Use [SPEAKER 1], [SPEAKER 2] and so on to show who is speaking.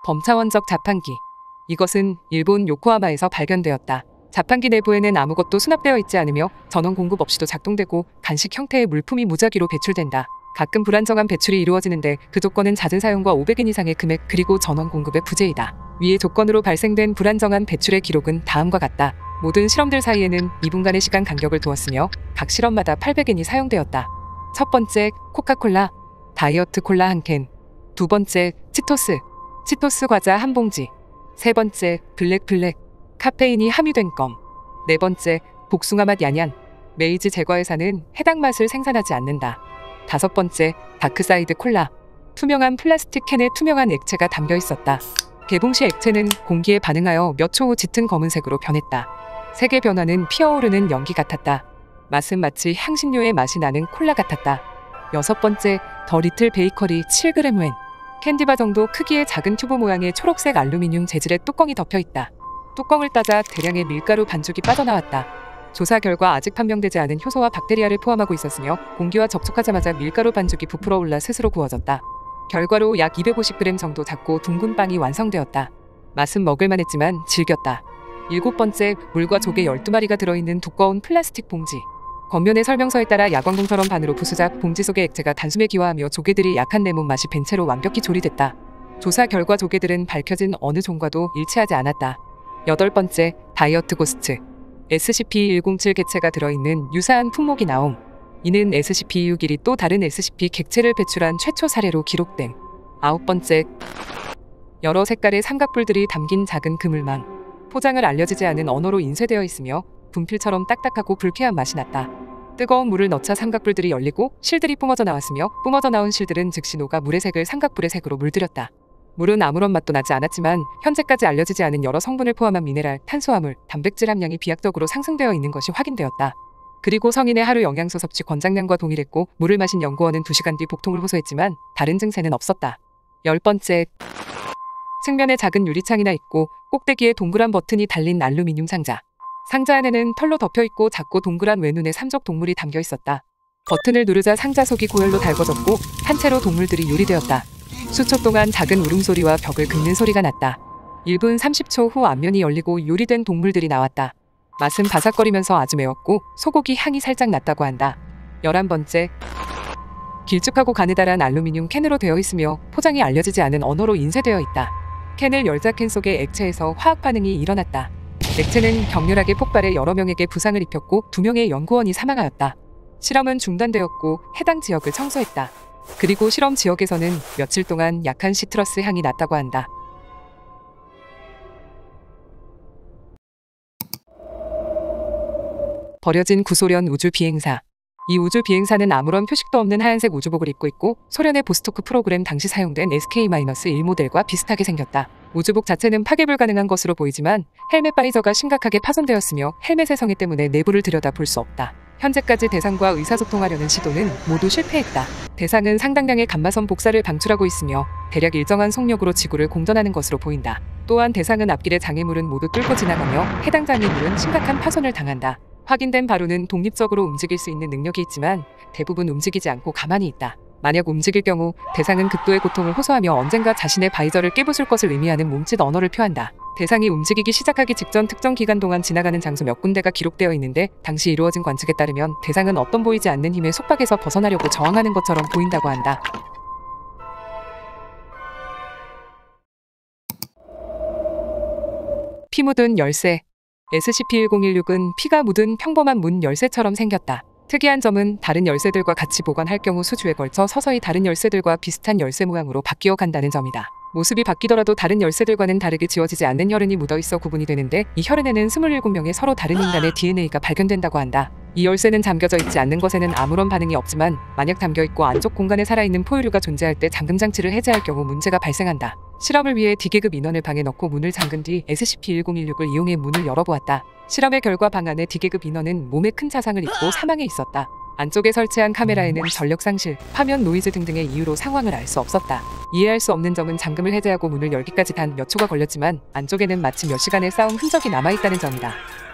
[SPEAKER 1] 범차원적 자판기. 이것은 일본 요코하마에서 발견되었다. 자판기 내부에는 아무것도 수납되어 있지 않으며 전원 공급 없이도 작동되고 간식 형태의 물품이 무작위로 배출된다. 가끔 불안정한 배출이 이루어지는데 그 조건은 잦은 사용과 500엔 이상의 금액 그리고 전원 공급의 부재이다. 위의 조건으로 발생된 불안정한 배출의 기록은 다음과 같다. 모든 실험들 사이에는 2분간의 시간 간격을 두었으며 각 실험마다 800엔이 사용되었다. 첫 번째, 코카콜라, 다이어트 콜라 1캔. 두 번째, 치토스 과자 한 봉지. 세 번째, 블랙, 카페인이 함유된 껌. 네 번째, 복숭아 맛 얀얀. 메이즈 제과회사는 해당 맛을 생산하지 않는다. 다섯 번째, 다크사이드 콜라. 투명한 플라스틱 캔에 투명한 액체가 담겨 있었다. 개봉 시 액체는 공기에 반응하여 몇 초 후 짙은 검은색으로 변했다. 색의 변화는 피어오르는 연기 같았다. 맛은 마치 향신료의 맛이 나는 콜라 같았다. 여섯 번째, 더 리틀 베이커리 7g 웬. 캔디바 정도 크기의 작은 튜브 모양의 초록색 알루미늄 재질의 뚜껑이 덮여 있다. 뚜껑을 따자 대량의 밀가루 반죽이 빠져나왔다. 조사 결과 아직 판명되지 않은 효소와 박테리아를 포함하고 있었으며 공기와 접촉하자마자 밀가루 반죽이 부풀어 올라 스스로 구워졌다. 결과로 약 250g 정도 작고 둥근 빵이 완성되었다. 맛은 먹을만 했지만 질겼다. 일곱 번째, 물과 조개 12마리가 들어있는 두꺼운 플라스틱 봉지. 겉면의 설명서에 따라 야광봉처럼 반으로 부수자 봉지 속의 액체가 단숨에 기화하며 조개들이 약한 레몬 맛이 벤 채로 완벽히 조리됐다. 조사 결과 조개들은 밝혀진 어느 종과도 일치하지 않았다. 여덟 번째, 다이어트 고스트. SCP-107 객체가 들어있는 유사한 품목이 나옴. 이는 SCP-261이 또 다른 SCP 객체를 배출한 최초 사례로 기록됨. 아홉 번째, 여러 색깔의 삼각뿔들이 담긴 작은 그물망. 포장을 알려지지 않은 언어로 인쇄되어 있으며 분필처럼 딱딱하고 불쾌한 맛이 났다. 뜨거운 물을 넣자 삼각뿔들이 열리고 실들이 뿜어져 나왔으며 뿜어져 나온 실들은 즉시 녹아 물의 색을 삼각뿔의 색으로 물들였다. 물은 아무런 맛도 나지 않았지만 현재까지 알려지지 않은 여러 성분을 포함한 미네랄, 탄수화물, 단백질 함량이 비약적으로 상승되어 있는 것이 확인되었다. 그리고 성인의 하루 영양소 섭취 권장량과 동일했고 물을 마신 연구원은 2시간 뒤 복통을 호소했지만 다른 증세는 없었다. 열 번째, 측면에 작은 유리창이나 있고 꼭대기에 동그란 버튼이 달린 알루미늄 상자. 상자 안에는 털로 덮여있고 작고 동그란 외눈의 삼적 동물이 담겨 있었다. 버튼을 누르자 상자 속이 고열로 달궈졌고 한 채로 동물들이 요리되었다. 수초 동안 작은 울음소리와 벽을 긁는 소리가 났다. 1분 30초 후 앞면이 열리고 요리된 동물들이 나왔다. 맛은 바삭거리면서 아주 매웠고 소고기 향이 살짝 났다고 한다. 11번째, 길쭉하고 가느다란 알루미늄 캔으로 되어 있으며 포장이 알려지지 않은 언어로 인쇄되어 있다. 캔을 열자 캔 속의 액체에서 화학 반응이 일어났다. 액체는 격렬하게 폭발해 여러 명에게 부상을 입혔고 2명의 연구원이 사망하였다. 실험은 중단되었고 해당 지역을 청소했다. 그리고 실험 지역에서는 며칠 동안 약한 시트러스 향이 났다고 한다. 버려진 구소련 우주 비행사. 이 우주 비행사는 아무런 표식도 없는 하얀색 우주복을 입고 있고 소련의 보스토크 프로그램 당시 사용된 SK-1 모델과 비슷하게 생겼다. 우주복 자체는 파괴 불가능한 것으로 보이지만 헬멧 바이저가 심각하게 파손되었으며 헬멧의 성에 때문에 내부를 들여다볼 수 없다. 현재까지 대상과 의사소통하려는 시도는 모두 실패했다. 대상은 상당량의 감마선 복사를 방출하고 있으며 대략 일정한 속력으로 지구를 공전하는 것으로 보인다. 또한 대상은 앞길의 장애물은 모두 뚫고 지나가며 해당 장애물은 심각한 파손을 당한다. 확인된 바로는 독립적으로 움직일 수 있는 능력이 있지만 대부분 움직이지 않고 가만히 있다. 만약 움직일 경우 대상은 극도의 고통을 호소하며 언젠가 자신의 바이저를 깨부술 것을 의미하는 몸짓 언어를 표한다. 대상이 움직이기 시작하기 직전 특정 기간 동안 지나가는 장소 몇 군데가 기록되어 있는데 당시 이루어진 관측에 따르면 대상은 어떤 보이지 않는 힘의 속박에서 벗어나려고 저항하는 것처럼 보인다고 한다. 피 묻은 열쇠. SCP-1016은 피가 묻은 평범한 문 열쇠처럼 생겼다. 특이한 점은 다른 열쇠들과 같이 보관할 경우 수주에 걸쳐 서서히 다른 열쇠들과 비슷한 열쇠 모양으로 바뀌어 간다는 점이다. 모습이 바뀌더라도 다른 열쇠들과는 다르게 지워지지 않는 혈흔이 묻어있어 구분이 되는데 이 혈흔에는 27명의 서로 다른 인간의 DNA가 발견된다고 한다. 이 열쇠는 잠겨져 있지 않는 것에는 아무런 반응이 없지만 만약 잠겨있고 안쪽 공간에 살아있는 포유류가 존재할 때 잠금장치를 해제할 경우 문제가 발생한다. 실험을 위해 D계급 인원을 방에 넣고 문을 잠근 뒤 SCP-1016을 이용해 문을 열어보았다. 실험의 결과 방 안의 D계급 인원은 몸에 큰 자상을 입고 사망해 있었다. 안쪽에 설치한 카메라에는 전력 상실, 화면 노이즈 등등의 이유로 상황을 알 수 없었다. 이해할 수 없는 점은 잠금을 해제하고 문을 열기까지 단 몇 초가 걸렸지만 안쪽에는 마치 몇 시간의 싸움 흔적이 남아있다는 점이다.